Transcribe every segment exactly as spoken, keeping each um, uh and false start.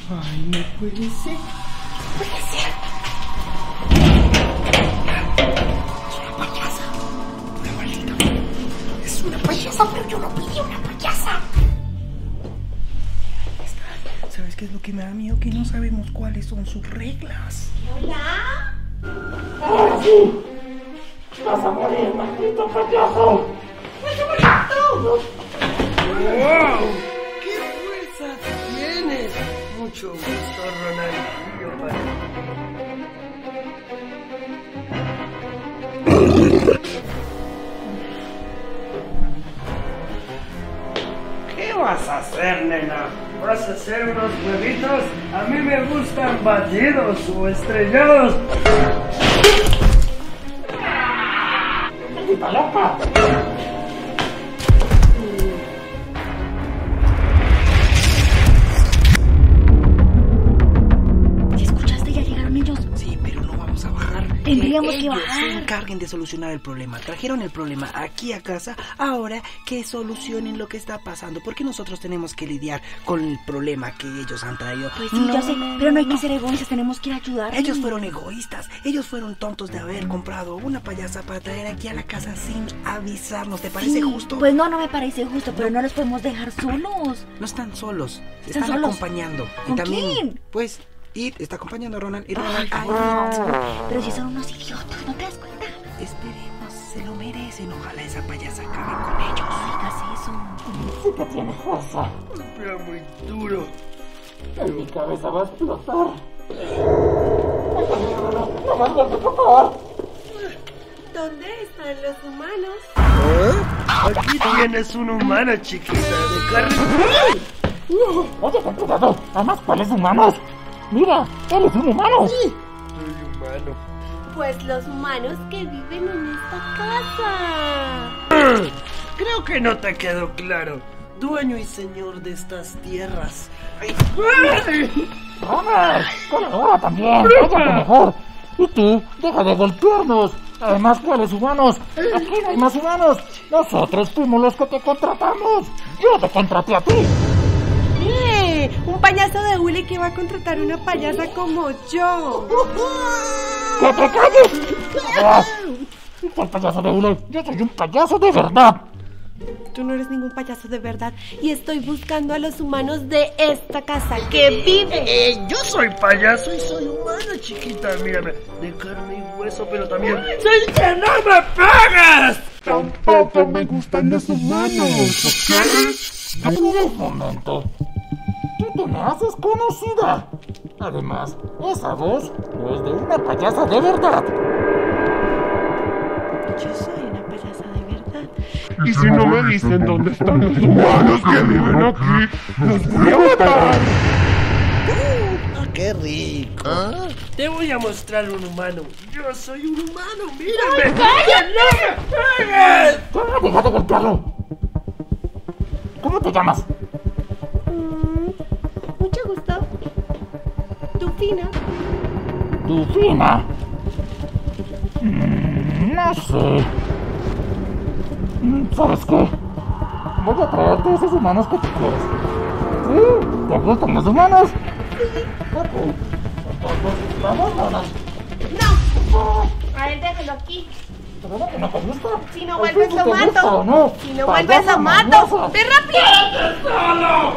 Ay, no puede ser. Puede ser. Es una payasa. Una maldita. Es una payasa, pero yo no pedí una payasa. ¿Sabes qué es lo que me da miedo? Que no sabemos cuáles son sus reglas. ¿Hola? ¡Ah, sí! ¡Vas a morir, maldito payaso! ¡Vas a morir tú! ¡Wow! ¡Qué fuerza tienes! Mucho gusto, Ronaldinho. ¿Qué vas a hacer, nena? ¿Vas a hacer unos huevitos? A mí me gustan batidos o estrellados. ¡Maldita loca! ¿Sí escuchaste? Ya llegaron ellos. Sí, pero no vamos a bajar. Tendríamos que que ellos bajar. se encarguen de solucionar el problema. Trajeron el problema aquí a casa. Ahora que solucionen lo que está pasando. Porque nosotros tenemos que lidiar con el problema que ellos han traído. Pues sí, No, yo sé, no, pero no hay no. que ser egoístas, tenemos que ir a ayudar. Ellos fueron egoístas. Ellos fueron tontos de haber comprado una payasa para traer aquí a la casa sin avisarnos. ¿Te parece Sí, justo? Pues no, no me parece justo, pero no los podemos dejar solos. No están solos. ¿Están Están solos? acompañando. ¿Con y también, quién? Pues, Id está acompañando a Ronald. Y Ronald. Ay, Ay, pero si son unos idiotas, ¿no te das cuenta? esperemos, se lo merecen. Ojalá esa payasa acabe con ellos. No digas eso. Sí que tiene fuerza. Pero muy duro. En mi cabeza va a explotar. ¡Ay, no, no, no más golpe, por favor! ¿Dónde están los humanos? ¿Ah? Aquí tienes un humano, chiquita, de carne. Oye, ten cuidado. Además, ¿cuáles humanos? Mira, eres un humano. Soy humano. Pues los humanos que viven en esta casa. Creo que no te quedó claro. Dueño y señor de estas tierras. Ay. ¡Ronald! ¡Colabora también! ¡Cállate mejor! Y tú, deja de golpearnos. Además, ¿cuáles humanos? Aquí no hay más humanos. Nosotros fuimos los que te contratamos. Yo te contraté a ti. ¡Eh! Un payaso de hule que va a contratar una payasa como yo. ¡Que te calles! ¡Verás! ¿Cuál payaso de hule? Yo soy un payaso de verdad. Tú no eres ningún payaso de verdad y estoy buscando a los humanos de esta casa que viven. Eh, yo soy payaso y soy humano, chiquita. Mírame, de carne y hueso, pero también soy que no me pegas. Tampoco me gustan los humanos, ¿ok? Espera un momento. Tú te me haces conocida. Además, esa voz no es de una payasa de verdad. Yo soy una payasa de verdad. Y si no me dicen dónde están los humanos que viven aquí, los voy a matar. Ah, qué rico. Te voy a mostrar un humano. Yo soy un humano, mírame. ¡Cállate! ¡No me pegues! ¡Ah, deja de golpearlo! ¿Cómo te llamas? Mm, mucho gusto. Dufina. Dufina. Mm, no sé. Mm, ¿Sabes qué? Voy a traerte esos humanos que tú quieres. ¿Sí? ¿Te gustan los humanos? Ok. Entonces, vámonos. No. A él déjalo aquí. ¿Pero no que no te gusta? Si no Pues vuelves sí, lo ¿te gusta mato. o no? Si no vuelves Payasa lo mato. mañosa. ¡Ve rápido!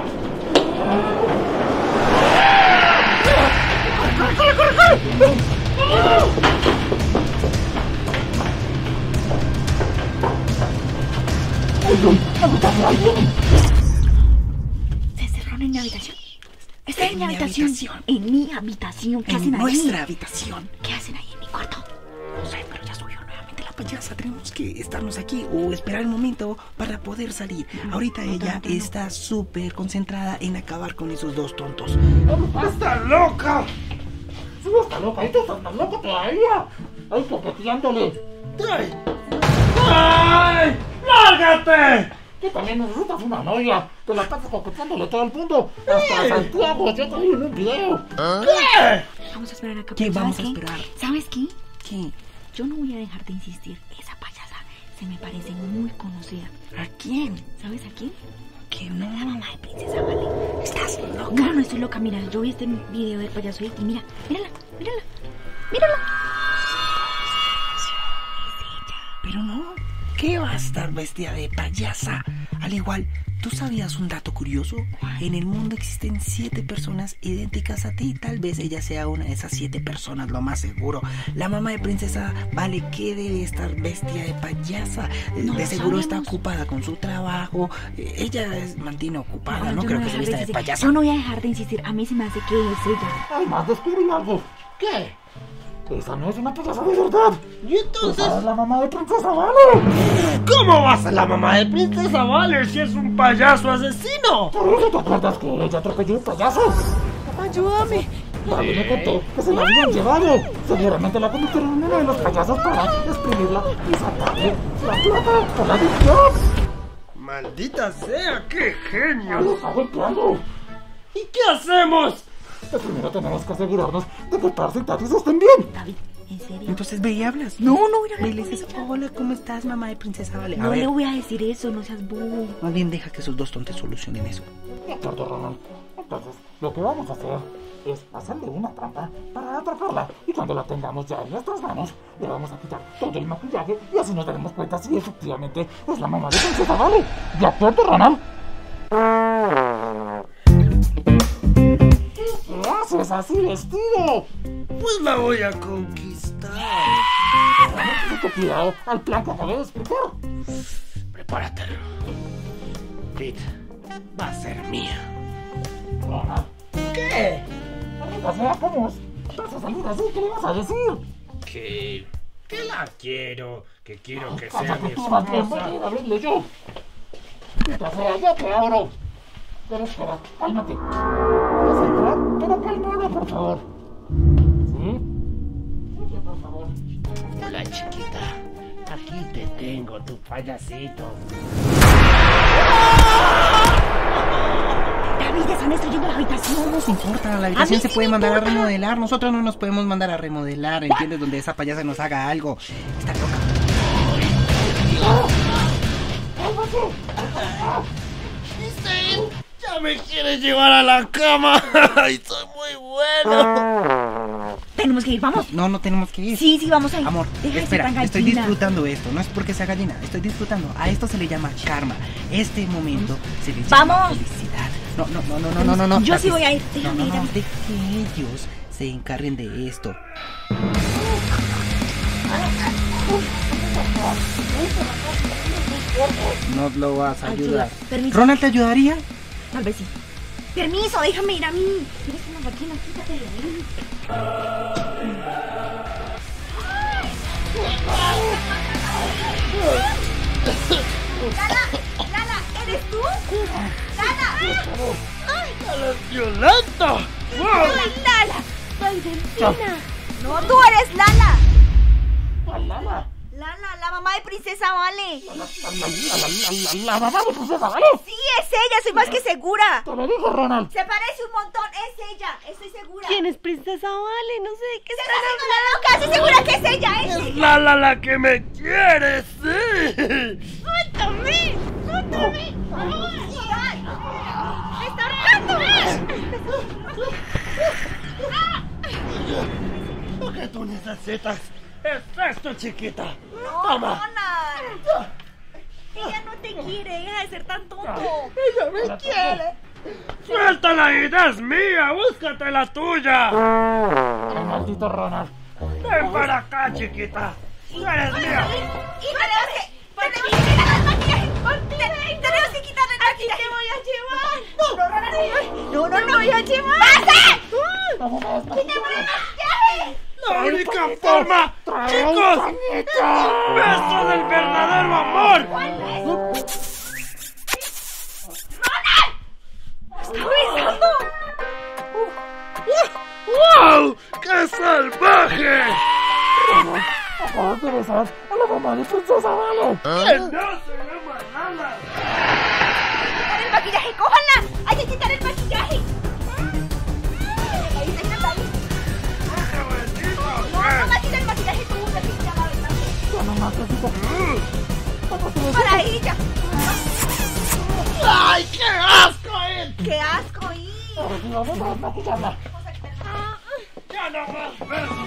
¿Se encerraron en mi habitación? Están en mi habitación. En mi habitación. ¿Qué hacen En ahí? nuestra habitación. ¿Qué hacen ahí en mi cuarto? No sé, pero ya subió nuevamente la payasa. Tenemos que estarnos aquí o esperar el momento para poder salir. Ahorita ella está súper concentrada en acabar con esos dos tontos. ¡Está loca! Sí, está loca. ¿Y tú estás más loco todavía? ¡Ay, coqueteándole! ¡Ay! ¡Ay! ¡Lárgate! Que también necesitas una novia. Te la pasas coqueteándole todo el mundo. Hasta Santiago, yo te vi en un video. ¿Qué? Vamos a esperar acá. ¿Qué pero vamos ¿sabes a qué? esperar? ¿Sabes qué? ¿Qué? Yo no voy a dejar de insistir. Esa payasa se me parece muy conocida. ¿A quién? ¿Sabes a quién? que no? La mamá de Princesa Vale. Estás loca. No, no estoy loca. Mira, yo vi este video del payaso y mira, mírala, mírala, mírala. Pero no, ¿qué va a estar vestida de payasa? Al igual, ¿tú sabías un dato curioso? En el mundo existen siete personas idénticas a ti. Tal vez ella sea una de esas siete personas, lo más seguro. La mamá de Princesa Vale, ¿qué debe estar vestida de payasa? No de lo seguro está sabemos. ocupada con su trabajo. Ella es, mantiene ocupada, no, yo creo voy que a se dejar vista de insistir. payasa. Yo no voy a dejar de insistir. A mí se me hace que es ella. Además, descubrí algo. ¿Qué? Esa no es una payasa de verdad. ¿Y entonces? Esa es la mamá de Princesa Vale. ¿Cómo va a ser la mamá de Princesa Vale si es un payaso asesino? Por eso te acuerdas que ella atropelló un payaso. Ayúdame. Vale me contó que se la habían llevado. Seguramente la convirtieron en uno de los payasos para exprimirla y sacarle la plata por la adicción. Maldita sea, qué genio. ¡Lo está golpeando! ¿Y qué hacemos? Pues primero tenemos que asegurarnos de que Tarso y Tatis estén bien. David, ¿en serio? Entonces ve y hablas. No, no voy a Ve hablar y le con dices, ella. hola, ¿cómo estás, mamá de Princesa Vale? A No ver, le voy a decir eso, no seas bobo. más bien deja que esos dos tontos solucionen eso. De acuerdo, Ronald. Entonces, lo que vamos a hacer es hacerle una trampa para atraparla. Y cuando la tengamos ya en nuestras manos, le vamos a quitar todo el maquillaje y así nos daremos cuenta si efectivamente es la mamá de Princesa Vale. ¿De acuerdo, Ronald? ¿Qué haces así vestido? Pues la voy a conquistar. Ten cuidado al plan que acabé de explicar. Prepárate. Pete, va a ser mía. Ronald, ¿Qué? amiga, veamos. Vas a salir así, ¿qué le vas a decir? Que... que la quiero. Que quiero que sea Cállate mi tú, más bien, voy a esposa. ir a abrirle yo. Mira, sea, ya te abro. Pero espera, cálmate. ¿Vas a entrar? Pero calmada, por favor. ¿Sí? Oye, por favor. Hola, chiquita. Aquí te tengo, tu payasito. David, están destruyendo la habitación. No nos importa, la habitación mí se sí puede me mandar a importa. remodelar. Nosotros no nos podemos mandar a remodelar, ¿entiendes? Donde esa payasa nos haga algo. Está loca. Ya me quieres llevar a la cama. ¡Ay, soy muy bueno! Tenemos que ir, vamos. No, no tenemos que ir. Sí, sí, vamos a ir. Amor, Deja de ser espera, tan estoy gallina. disfrutando esto. No es porque sea gallina, estoy disfrutando. A esto se le llama karma. Este momento se le llama ¡Vamos! felicidad. No, no, no, no, no, no, no, no. Yo sí Tatis. voy a ir. No, Déjame no, ir, no, David. de que ellos se encarguen de esto. No lo vas a ayudar. Ayuda, permiso. ¿Ronald te ayudaría? Tal vez sí. Permiso, déjame ir a mí. Eres una gallina, quítate de ahí. Lala, Lala, ¿eres tú? Lala. ¡Violento! Soy Lala. Soy Delfina. No, tú eres Lala. ¿Cuál Lala? Lala, la mamá de Princesa Vale. La, la, la, la, la, la mamá de Princesa Vale. Sí, es ella, soy más que segura. Te lo dije, Ronald. Se parece un montón, es ella, estoy segura. ¿Quién es Princesa Vale? No sé de qué ¡Se están está haciendo la loca! ¡Estoy segura que es ella! ¡Es ella! ¡Lala la que me quiere, sí! ¡Suéltame! ¡Suéltame! ¡Me está ahorcando! Lo que tú necesitas es esto, chiquita. ¡No, Toma. Ronald! Ella no te quiere, deja de ser tan tonto. Ella me quiere. Suéltala y es mía. Búscate la tuya. El maldito Ronald. Ven para acá, chiquita. Tú eres mía. Y tenemos que... Tenemos que quitar el maquillaje. Te- Tenemos que quitar el maquillaje. ¡Te voy a llevar! No, no, Ronald. No, no, no. voy a llevar. ¡Basta! ¡Quítame el maquillaje! La única forma, chicos. Beso del verdadero amor. ¡Wow! ¡Qué salvaje! Acabas de besar a la mamá de Princesa Vale. ¡Que no se llama nada! ¡Quitar el maquillaje! ¡Cójanla! ¡Hay que quitar el maquillaje! Ahí está, está ahí. ¡Qué bonito! No, no me quita el maquillaje tú, una pinta la verdad. Ya no más necesito. Para ella. ¡Ay, qué asco! eh! ¡Qué asco! Y... Ahora sí, vamos a maquillarla. ¡Ya no más besos!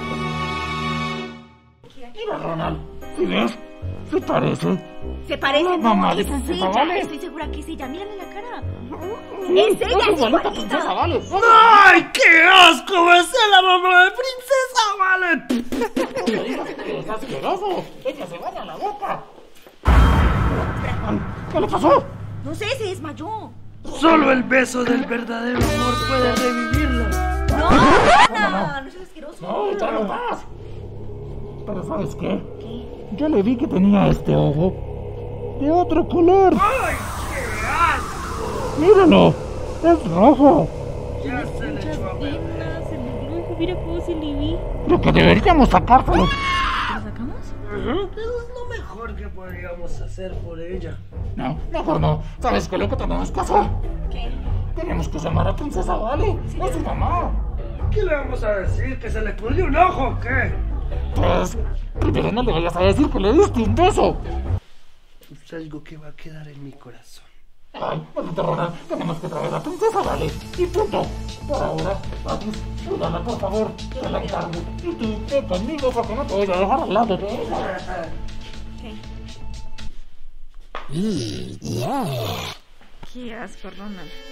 Mira, Ronald, ¿sí ves? ¿Se parece? Se parece, Hola, no, mamá de es Princesa ella, Vale. estoy segura que es ella, mírale la cara. Sí, Es ella, es igualita Princesa igualita. Vale. ¡Ay, qué asco! ¡Va a ser la mamá de Princesa Vale! No me digas que es asqueroso. Ella se baña la boca. Ay, ¿qué le pasó? No sé, se desmayó. Solo el beso del verdadero amor puede revivirla. No, Ana, no seas asqueroso. No, ya no más. Pero ¿sabes qué? ¿Qué? Yo le vi que tenía este ojo de otro color. ¡Ay, qué asco! Míralo, es rojo. Ya se le echó a beber. Se le dijo, mira cómo se le vi. Creo que deberíamos sacárselo. ¿Lo sacamos? Eso es lo mejor que podríamos hacer por ella. No, mejor no. ¿Sabes qué es lo que tenemos que hacer? ¿Qué? Tenemos que llamar a Princesa Vale. Es su mamá. ¿Qué le vamos a decir? ¿Que se le pudrió un ojo o qué? Pues, primero no le vayas a decir que le diste un beso. Es algo que va a quedar en mi corazón. Ay, maldita Ronald, tenemos que traer a Princesa Vale. Y punto. Por ahora, vamos, ayúdala, por favor. Te la encargo. Y tú, ven conmigo porque no te voy a dejar al lado de ella. ¿Qué? Qué asco, Ronald.